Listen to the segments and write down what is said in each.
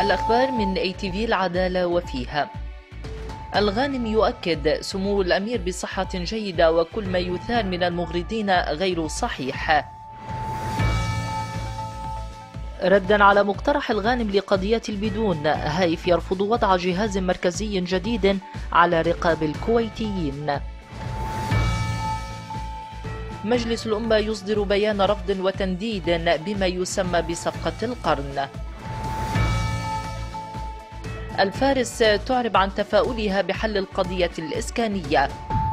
الأخبار من ATV العدالة وفيها. الغانم يؤكد سمو الأمير بصحة جيدة وكل ما يثار من المغرضين غير صحيح. ردا على مقترح الغانم لقضية البدون، هايف يرفض وضع جهاز مركزي جديد على رقاب الكويتيين. مجلس الأمة يصدر بيان رفض وتنديد بما يسمى بصفقة القرن. الفارس تعرب عن تفاؤلها بحل القضية الإسكانية.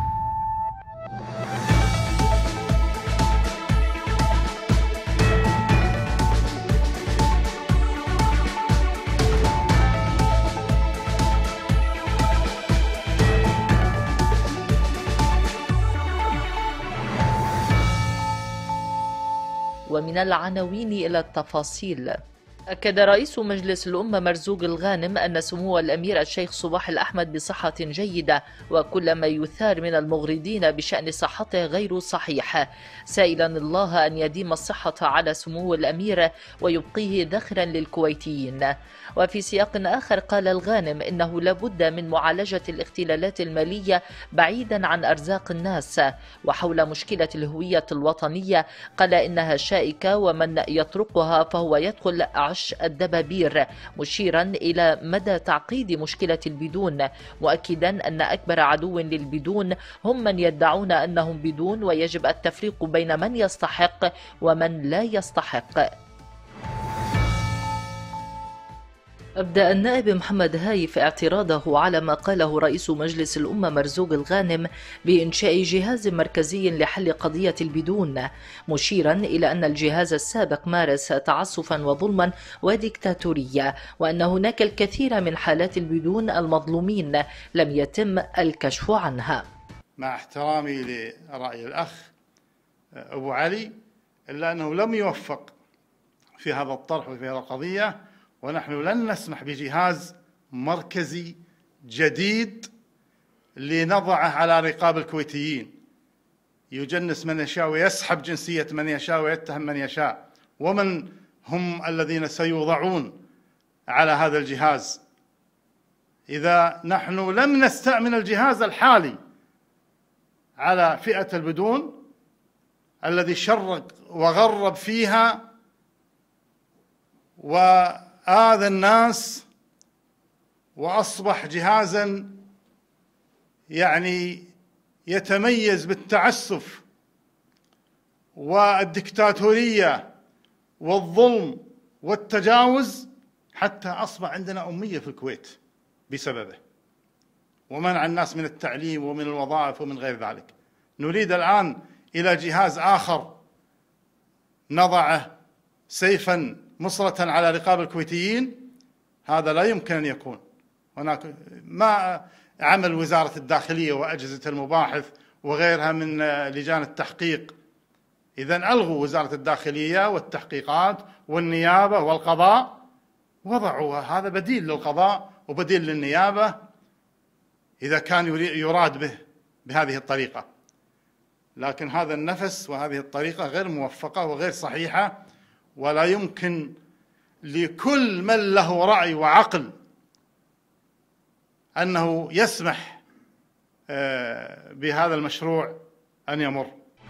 ومن العناوين إلى التفاصيل. أكد رئيس مجلس الأمة مرزوق الغانم أن سمو الأمير الشيخ صباح الأحمد بصحة جيدة وكل ما يثار من المغرضين بشأن صحته غير صحيح، سائلا الله أن يديم الصحة على سمو الأمير ويبقيه ذخرا للكويتيين. وفي سياق آخر قال الغانم إنه لابد من معالجة الاختلالات المالية بعيدا عن أرزاق الناس. وحول مشكلة الهوية الوطنية قال إنها شائكة ومن يطرقها فهو يدخل عش الدبابير، مشيرا إلى مدى تعقيد مشكلة البدون، مؤكدا أن أكبر عدو للبدون هم من يدعون أنهم بدون، ويجب التفريق بين من يستحق ومن لا يستحق. أبدأ النائب محمد هايف اعتراضه على ما قاله رئيس مجلس الأمة مرزوق الغانم بإنشاء جهاز مركزي لحل قضية البدون، مشيرا إلى أن الجهاز السابق مارس تعسفا وظلما وديكتاتورية، وأن هناك الكثير من حالات البدون المظلومين لم يتم الكشف عنها. مع احترامي لرأي الأخ أبو علي، إلا أنه لم يوفق في هذا الطرح وفي هذه القضية، ونحن لن نسمح بجهاز مركزي جديد لنضعه على رقاب الكويتيين يجنس من يشاء ويسحب جنسية من يشاء ويتهم من يشاء. ومن هم الذين سيوضعون على هذا الجهاز إذا نحن لم نستأمن الجهاز الحالي على فئة البدون الذي شرق وغرب فيها وآذى الناس، وأصبح جهازا يتميز بالتعسف والدكتاتورية والظلم والتجاوز، حتى أصبح عندنا أمية في الكويت بسببه، ومنع الناس من التعليم ومن الوظائف ومن غير ذلك. نريد الآن إلى جهاز آخر نضعه سيفا مصرة على رقاب الكويتيين، هذا لا يمكن أن يكون. هناك ما عمل وزارة الداخلية وأجهزة المباحث وغيرها من لجان التحقيق، إذن ألغوا وزارة الداخلية والتحقيقات والنيابة والقضاء، وضعوا هذا بديل للقضاء وبديل للنيابة إذا كان يراد به بهذه الطريقة. لكن هذا النفس وهذه الطريقة غير موفقة وغير صحيحة، ولا يمكن لكل من له رأي وعقل أنه يسمح بهذا المشروع أن يمر.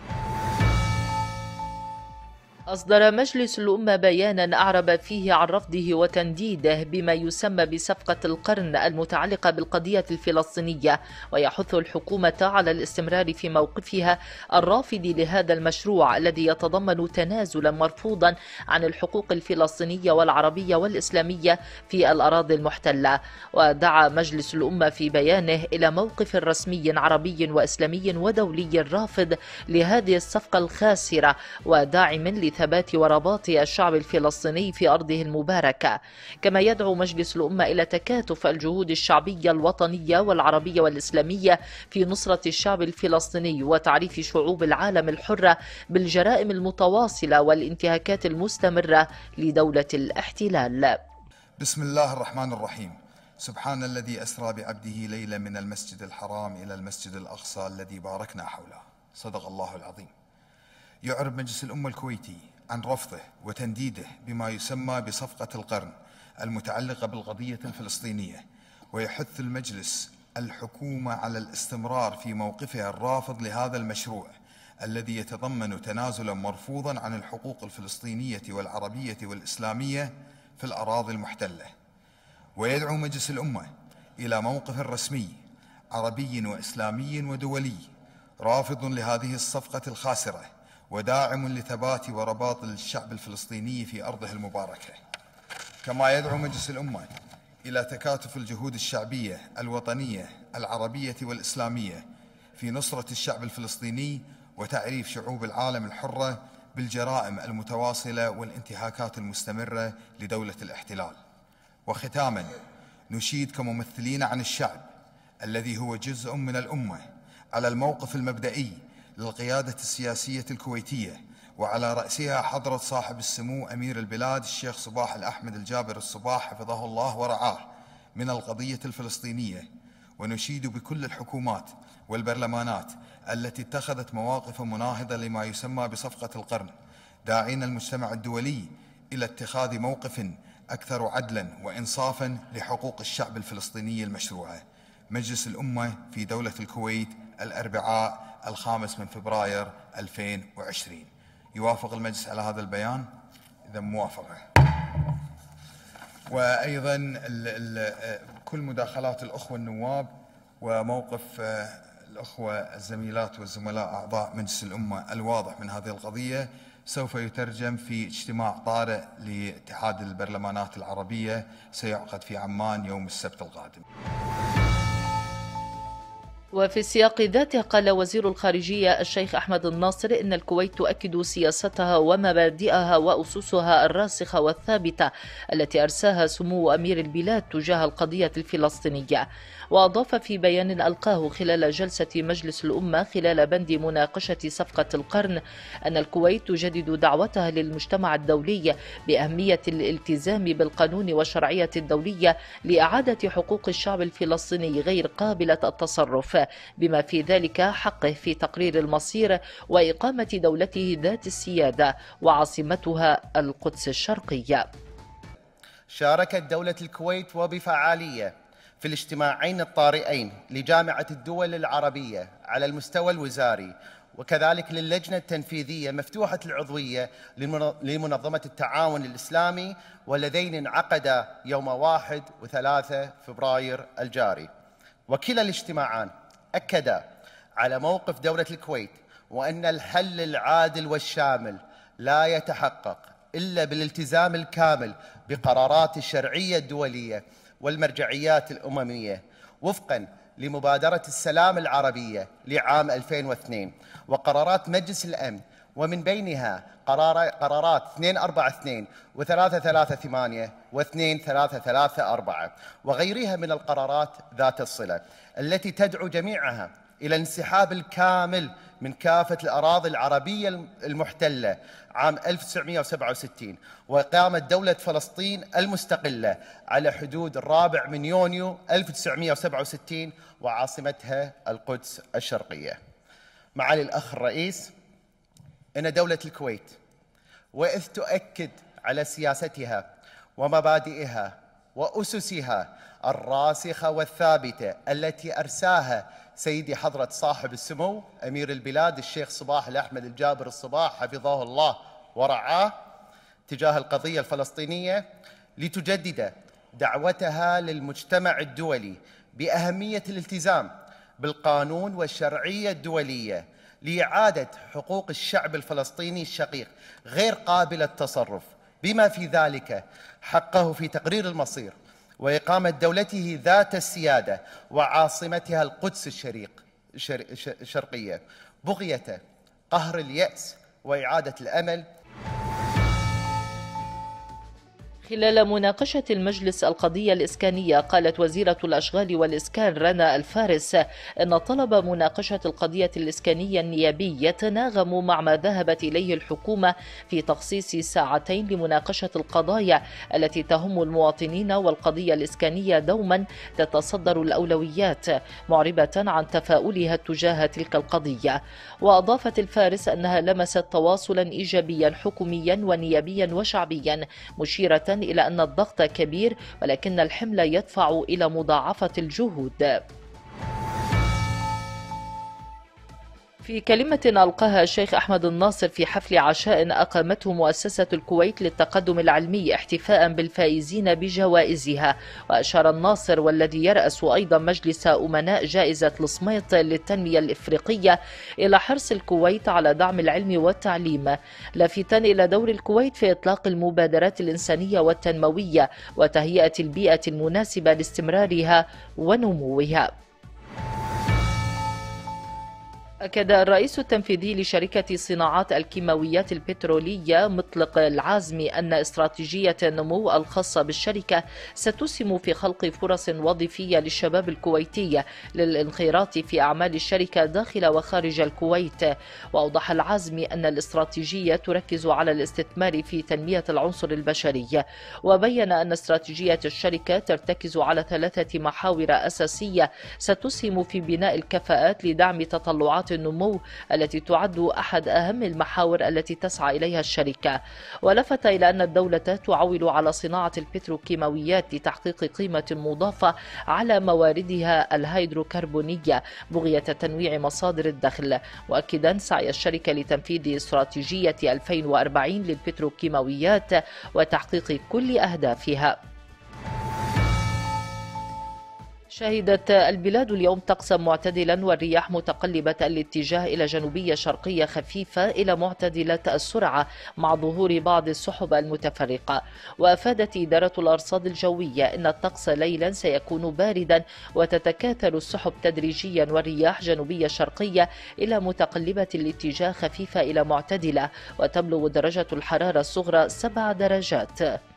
أصدر مجلس الأمة بيانا أعرب فيه عن رفضه وتنديده بما يسمى بصفقة القرن المتعلقة بالقضية الفلسطينية، ويحث الحكومة على الاستمرار في موقفها الرافض لهذا المشروع الذي يتضمن تنازلا مرفوضا عن الحقوق الفلسطينية والعربية والإسلامية في الأراضي المحتلة. ودعا مجلس الأمة في بيانه إلى موقف رسمي عربي وإسلامي ودولي رافض لهذه الصفقة الخاسرة وداعم ثبات ورباط الشعب الفلسطيني في أرضه المباركة. كما يدعو مجلس الأمة إلى تكاتف الجهود الشعبية الوطنية والعربية والإسلامية في نصرة الشعب الفلسطيني وتعريف شعوب العالم الحرة بالجرائم المتواصلة والانتهاكات المستمرة لدولة الاحتلال. بسم الله الرحمن الرحيم. سبحان الذي أسرى بعبده ليلا من المسجد الحرام إلى المسجد الأقصى الذي باركنا حوله. صدق الله العظيم. يعرب مجلس الأمة الكويتي عن رفضه وتنديده بما يسمى بصفقة القرن المتعلقة بالقضية الفلسطينية، ويحث المجلس الحكومة على الاستمرار في موقفها الرافض لهذا المشروع الذي يتضمن تنازلا مرفوضا عن الحقوق الفلسطينية والعربية والإسلامية في الأراضي المحتلة. ويدعو مجلس الأمة إلى موقف رسمي عربي وإسلامي ودولي رافض لهذه الصفقة الخاسرة، وداعم لثبات ورباط الشعب الفلسطيني في أرضه المباركة. كما يدعو مجلس الأمة إلى تكاتف الجهود الشعبية الوطنية العربية والإسلامية في نصرة الشعب الفلسطيني وتعريف شعوب العالم الحرة بالجرائم المتواصلة والانتهاكات المستمرة لدولة الاحتلال. وختاماً، نشيد كممثلين عن الشعب الذي هو جزء من الأمة على الموقف المبدئي للقيادة السياسية الكويتية، وعلى رأسها حضرة صاحب السمو أمير البلاد الشيخ صباح الأحمد الجابر الصباح حفظه الله ورعاه من القضية الفلسطينية. ونشيد بكل الحكومات والبرلمانات التي اتخذت مواقف مناهضة لما يسمى بصفقة القرن، داعين المجتمع الدولي إلى اتخاذ موقف أكثر عدلاً وإنصافاً لحقوق الشعب الفلسطيني المشروعة. مجلس الأمة في دولة الكويت، الأربعاء 5 فبراير 2020. يوافق المجلس على هذا البيان؟ إذا موافقة. وأيضا كل مداخلات الأخوة النواب وموقف الأخوة الزميلات والزملاء أعضاء مجلس الأمة الواضح من هذه القضية سوف يترجم في اجتماع طارئ لاتحاد البرلمانات العربية سيعقد في عمان يوم السبت القادم. وفي السياق ذاته قال وزير الخارجية الشيخ أحمد الناصر إن الكويت تؤكد سياستها ومبادئها وأسسها الراسخة والثابتة التي أرساها سمو أمير البلاد تجاه القضية الفلسطينية. وأضاف في بيان ألقاه خلال جلسة مجلس الأمة خلال بند مناقشة صفقة القرن أن الكويت تجدد دعوتها للمجتمع الدولي بأهمية الالتزام بالقانون والشرعية الدولية لإعادة حقوق الشعب الفلسطيني غير قابلة التصرف، بما في ذلك حقه في تقرير المصير وإقامة دولته ذات السيادة وعاصمتها القدس الشرقية. شاركت دولة الكويت وبفعالية في الاجتماعين الطارئين لجامعة الدول العربية على المستوى الوزاري، وكذلك للجنة التنفيذية مفتوحة العضوية لمنظمة التعاون الإسلامي، واللذين انعقدا يوم 1 و3 فبراير الجاري. وكلا الاجتماعان أكدا على موقف دولة الكويت، وأن الحل العادل والشامل لا يتحقق إلا بالالتزام الكامل بقرارات الشرعية الدولية والمرجعيات الأممية وفقاً لمبادرة السلام العربية لعام 2002 وقرارات مجلس الأمن، ومن بينها قرارات 242 و338 و2334 وغيرها من القرارات ذات الصلة التي تدعو جميعها إلى الانسحاب الكامل من كافة الأراضي العربية المحتلة عام 1967 وإقامة دولة فلسطين المستقلة على حدود 4 يونيو 1967 وعاصمتها القدس الشرقية. معالي الأخ الرئيس، إن دولة الكويت وإذ تؤكد على سياستها ومبادئها وأسسها الراسخة والثابتة التي أرساها سيدي حضرة صاحب السمو أمير البلاد الشيخ صباح الأحمد الجابر الصباح حفظه الله ورعاه تجاه القضية الفلسطينية، لتجدد دعوتها للمجتمع الدولي بأهمية الالتزام بالقانون والشرعية الدولية لإعادة حقوق الشعب الفلسطيني الشقيق غير قابل التصرف، بما في ذلك حقه في تقرير المصير وإقامة دولته ذات السيادة وعاصمتها القدس الشرقية، بغية قهر اليأس وإعادة الأمل. خلال مناقشة المجلس القضية الإسكانية، قالت وزيرة الأشغال والإسكان رنا الفارس أن طلب مناقشة القضية الإسكانية النيابي يتناغم مع ما ذهبت إليه الحكومة في تخصيص ساعتين لمناقشة القضايا التي تهم المواطنين، والقضية الإسكانية دوما تتصدر الأولويات، معربة عن تفاؤلها تجاه تلك القضية. وأضافت الفارس أنها لمست تواصلا إيجابيا حكوميا ونيابيا وشعبيا، مشيرة إلى أن الضغط كبير ولكن الحمل يدفع إلى مضاعفة الجهود. في كلمة ألقاها الشيخ أحمد الناصر في حفل عشاء أقامته مؤسسة الكويت للتقدم العلمي احتفاء بالفائزين بجوائزها، وأشار الناصر والذي يرأس أيضا مجلس أمناء جائزة الصميط للتنمية الإفريقية إلى حرص الكويت على دعم العلم والتعليم، لافتا إلى دور الكويت في إطلاق المبادرات الإنسانية والتنموية وتهيئة البيئة المناسبة لاستمرارها ونموها. أكد الرئيس التنفيذي لشركة صناعات الكيماويات البترولية مطلق العازمي أن استراتيجية النمو الخاصة بالشركة ستسهم في خلق فرص وظيفية للشباب الكويتي للانخراط في أعمال الشركة داخل وخارج الكويت. وأوضح العازمي أن الاستراتيجية تركز على الاستثمار في تنمية العنصر البشري، وبين أن استراتيجية الشركة ترتكز على 3 محاور أساسية ستسهم في بناء الكفاءات لدعم تطلعات النمو التي تعد أحد أهم المحاور التي تسعى إليها الشركة. ولفت إلى أن الدولة تعول على صناعة البتروكيماويات لتحقيق قيمة مضافة على مواردها الهيدروكربونية بغية تنويع مصادر الدخل، مؤكدا سعي الشركة لتنفيذ استراتيجية 2040 للبتروكيماويات وتحقيق كل أهدافها. شهدت البلاد اليوم طقسا معتدلا والرياح متقلبة الاتجاه إلى جنوبية شرقية خفيفة إلى معتدلة السرعة مع ظهور بعض السحب المتفرقة. وأفادت إدارة الأرصاد الجوية أن الطقس ليلا سيكون باردا وتتكاثر السحب تدريجيا والرياح جنوبية شرقية إلى متقلبة الاتجاه خفيفة إلى معتدلة، وتبلغ درجة الحرارة الصغرى 7 درجات.